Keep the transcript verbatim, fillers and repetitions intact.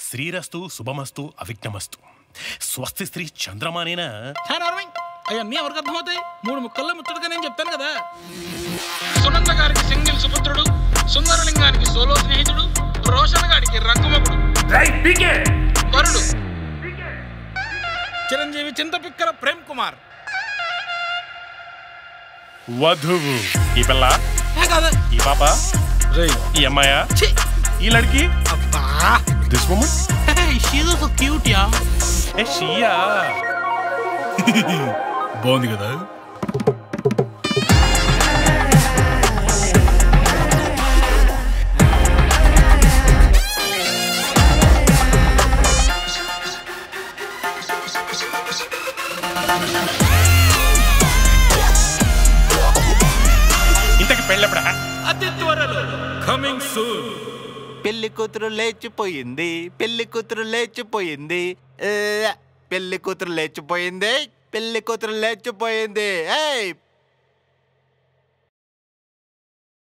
శ్రీరస్తు శుభమస్తు అవిఘ్నమస్తు. స్వస్తి స్త్రీ చంద్రమానేనా? అవన్నీ ఎవరికి అర్థమవుతాయి? మూడు ముక్కల్లో ముచ్చటగా నేను చెప్తాను కదా. సునంద గారికి సింగిల్ సుపుత్రుడు, సుందరలింగానికి సోలో స్నేహితుడు, రోషన్ గారికి రంగుమకుడు, వరుడు చిరంజీవి చింతపిక్కల ప్రేమ్ కుమార్. వధువు ఈ పిల్ల, ఈ పాప, ఈ అమ్మాయా, ఈ లడ్కి, this woman. She so cute యా. ఏ షియా బాగుంది కదా. ఇంతకి పెళ్ళెప్పుడా? అతి త్వరలో, కమింగ్ సూన్. పెళ్లి కూతురు లేచిపోయింది, పెళ్లి కూతురు లేచిపోయింది, పెళ్లి కూతురు లేచిపోయింది, పెళ్లి కూతురు లేచిపోయింది. ఏయ్